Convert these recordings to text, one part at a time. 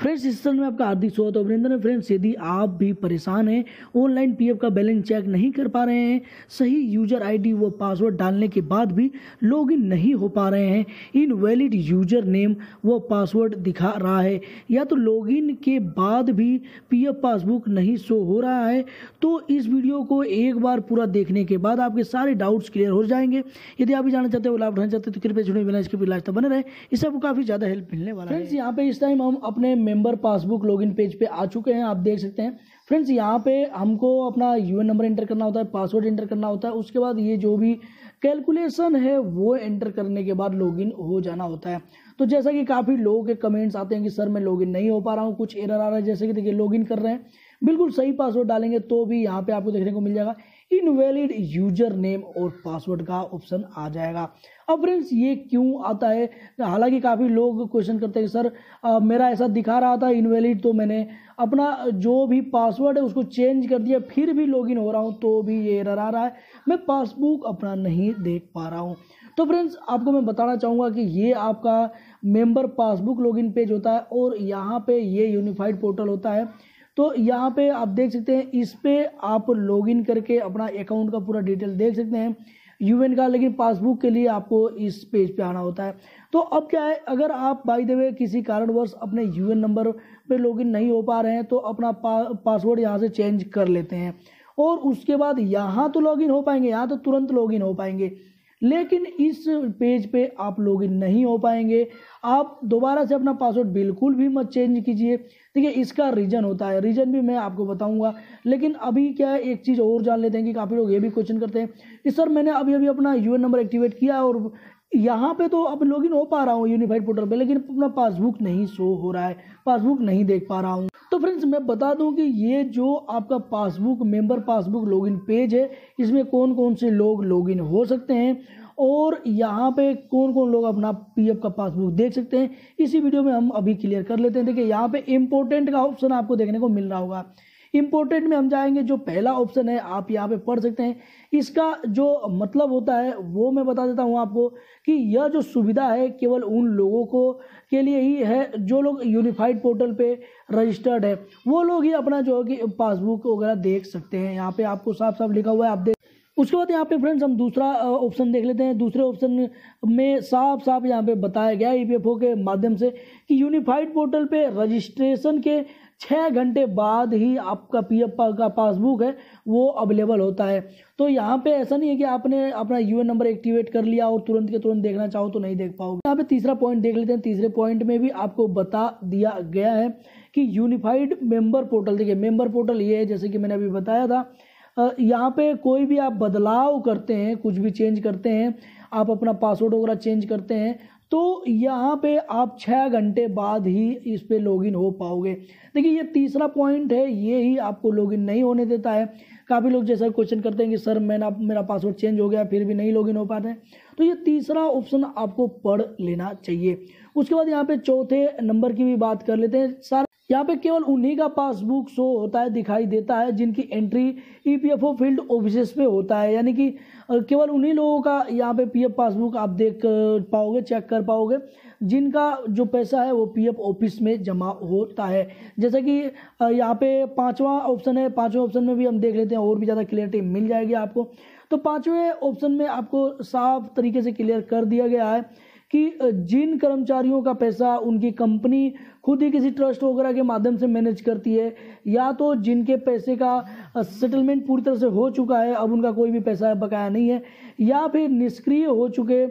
Friends, इस channel में आपका हार्दिक स्वागत है। अभिनंदन है फ्रेंड्स। यदि आप भी परेशान हैं, ऑनलाइन पीएफ का बैलेंस चेक नहीं कर पा रहे हैं, सही यूजर आईडी व पासवर्ड डालने के बाद भी लॉगिन नहीं हो पा रहे हैं, इनवैलिड यूजर नेम व पासवर्ड दिखा रहा है, या तो लॉगिन के बाद भी पीएफ पासबुक नहीं शो हो रहा है, तो इस वीडियो को एक बार पूरा देखने के बाद आपके सारे डाउट्स क्लियर हो जाएंगे। यदि आप भी जानना चाहते हो, लाभ उठाना चाहते हो, तो कृपया जुड़े बिना इसके भी लास्ट तक बने रहे, इससे आपको काफी ज्यादा हेल्प मिलने वाला है। फ्रेंड्स, यहाँ पे इस टाइम हम अपने मेंबर पासबुक लॉगिन पेज पे आ चुके हैं। आप देख सकते हैं फ्रेंड्स, यहाँ पे हमको अपना यूएन नंबर एंटर करना होता है, पासवर्ड एंटर करना होता है, उसके बाद ये जो भी कैलकुलेशन है वो एंटर करने के बाद लॉगिन हो जाना होता है। तो जैसा कि काफ़ी लोगों के कमेंट्स आते हैं कि सर मैं लॉगिन नहीं हो पा रहा हूँ, कुछ एरर आ रहा है, जैसे कि देखिए लॉगिन कर रहे हैं, बिल्कुल सही पासवर्ड डालेंगे तो भी यहाँ पे आपको देखने को मिल जाएगा इनवैलिड यूजर नेम और पासवर्ड का ऑप्शन आ जाएगा। अब फ्रेंड्स, ये क्यों आता है? हालांकि काफ़ी लोग क्वेश्चन करते हैं कि सर मेरा ऐसा दिखा रहा था इनवैलिड, तो मैंने अपना जो भी पासवर्ड है उसको चेंज कर दिया, फिर भी लॉगिन हो रहा हूँ तो भी ये एरर आ रहा है, मैं पासबुक अपना नहीं देख पा रहा हूँ। तो फ्रेंड्स, आपको मैं बताना चाहूँगा कि ये आपका मेंबर पासबुक लॉगिन पेज होता है और यहाँ पे ये यूनिफाइड पोर्टल होता है। तो यहाँ पे आप देख सकते हैं, इस पे आप लॉगिन करके अपना अकाउंट का पूरा डिटेल देख सकते हैं यूएन का, लेकिन पासबुक के लिए आपको इस पेज पे आना होता है। तो अब क्या है, अगर आप बाय द वे किसी कारणवश अपने यूएन नंबर पे लॉगिन नहीं हो पा रहे हैं, तो अपना पासवर्ड यहाँ से चेंज कर लेते हैं और उसके बाद यहाँ तो लॉगिन हो पाएंगे, यहाँ तो तुरंत लॉगिन हो पाएंगे, लेकिन इस पेज पे आप लॉगिन नहीं हो पाएंगे। आप दोबारा से अपना पासवर्ड बिल्कुल भी मत चेंज कीजिए। देखिए, इसका रीज़न होता है, रीज़न भी मैं आपको बताऊंगा, लेकिन अभी क्या है, एक चीज़ और जान लेते हैं कि काफ़ी लोग ये भी क्वेश्चन करते हैं कि सर मैंने अभी अभी अपना यूएन नंबर एक्टिवेट किया है और यहाँ पे तो अब लॉगिन हो पा रहा हूँ यूनिफाइड पोर्टल पे, लेकिन अपना पासबुक नहीं शो हो रहा है, पासबुक नहीं देख पा रहा हूँ। तो फ्रेंड्स, मैं बता दूं कि ये जो आपका passbook member passbook login page है, इसमें कौन कौन से लोग लॉगिन हो सकते हैं और यहाँ पे कौन कौन लोग अपना पीएफ का पासबुक देख सकते हैं, इसी वीडियो में हम अभी क्लियर कर लेते हैं। देखिए, यहाँ पे इम्पोर्टेंट का ऑप्शन आपको देखने को मिल रहा होगा। इम्पोर्टेंट में हम जाएंगे, जो पहला ऑप्शन है आप यहाँ पे पढ़ सकते हैं। इसका जो मतलब होता है वो मैं बता देता हूँ आपको कि यह जो सुविधा है केवल उन लोगों को के लिए ही है जो लोग यूनिफाइड पोर्टल पे रजिस्टर्ड है, वो लोग ही अपना जो है कि पासबुक वगैरह देख सकते हैं। यहाँ पे आपको साफ साफ लिखा हुआ है, आप देख। उसके बाद यहाँ पे फ्रेंड्स हम दूसरा ऑप्शन देख लेते हैं। दूसरे ऑप्शन में साफ साफ यहाँ पे बताया गया ईपीएफओ के माध्यम से कि यूनिफाइड पोर्टल पे रजिस्ट्रेशन के 6 घंटे बाद ही आपका पीएफ का पासबुक है वो अवेलेबल होता है। तो यहाँ पे ऐसा नहीं है कि आपने अपना यूएन नंबर एक्टिवेट कर लिया और तुरंत के तुरंत देखना चाहो तो नहीं देख पाओगे। यहाँ पे तीसरा पॉइंट देख लेते हैं। तीसरे पॉइंट में भी आपको बता दिया गया है कि यूनिफाइड मेंबर पोर्टल, देखिए मेंबर पोर्टल ये है, जैसे कि मैंने अभी बताया था, यहाँ पे कोई भी आप बदलाव करते हैं, कुछ भी चेंज करते हैं, आप अपना पासवर्ड वगैरह चेंज करते हैं, तो यहाँ पे आप 6 घंटे बाद ही इस पे लॉगिन हो पाओगे। देखिए, ये तीसरा पॉइंट है, ये ही आपको लॉगिन नहीं होने देता है। काफ़ी लोग जैसा क्वेश्चन करते हैं कि सर मेरा पासवर्ड चेंज हो गया फिर भी नहीं लॉगिन हो पाते हैं, तो ये तीसरा ऑप्शन आपको पढ़ लेना चाहिए। उसके बाद यहाँ पे चौथे नंबर की भी बात कर लेते हैं। यहाँ पे केवल उन्हीं का पासबुक शो होता है, दिखाई देता है, जिनकी एंट्री ईपीएफओ फील्ड ऑफिसेस पे होता है, यानी कि केवल उन्हीं लोगों का यहाँ पे पीएफ पासबुक आप देख पाओगे, चेक कर पाओगे, जिनका जो पैसा है वो पीएफ ऑफिस में जमा होता है। जैसे कि यहाँ पे पांचवा ऑप्शन है, पांचवें ऑप्शन में भी हम देख लेते हैं, और भी ज़्यादा क्लियरिटी मिल जाएगी आपको। तो पांचवें ऑप्शन में आपको साफ तरीके से क्लियर कर दिया गया है कि जिन कर्मचारियों का पैसा उनकी कंपनी खुद ही किसी ट्रस्ट वगैरह के माध्यम से मैनेज करती है, या तो जिनके पैसे का सेटलमेंट पूरी तरह से हो चुका है, अब उनका कोई भी पैसा बकाया नहीं है, या फिर निष्क्रिय हो चुके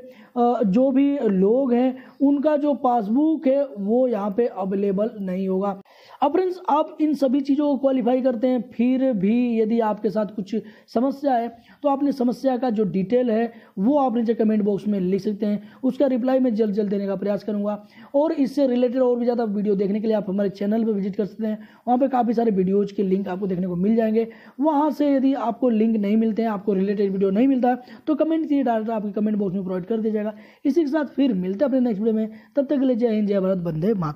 जो भी लोग हैं, उनका जो पासबुक है वो यहाँ पे अवेलेबल नहीं होगा। अब फ्रेंड्स, आप इन सभी चीज़ों को क्वालिफाई करते हैं, फिर भी यदि आपके साथ कुछ समस्या है तो आपने समस्या का जो डिटेल है वो आप नीचे कमेंट बॉक्स में लिख सकते हैं, उसका रिप्लाई मैं जल्द जल्द देने का प्रयास करूंगा। और इससे रिलेटेड और भी ज़्यादा वीडियो देखने के लिए आप हमारे चैनल पर विजिट कर सकते हैं, वहाँ पे काफ़ी सारे वीडियोज़ के लिंक आपको देखने को मिल जाएंगे। वहाँ से यदि आपको लिंक नहीं मिलते हैं, आपको रिलेटेड वीडियो नहीं मिलता तो कमेंट कीजिए, डायरेक्ट आपके कमेंट बॉक्स में प्रोवाइड कर दिया जाएगा। इसी के साथ फिर मिलते हैं अपने नेक्स्ट वीडियो में, तब तक के लिए जय हिंद, जय भारत, वंदे मातरम।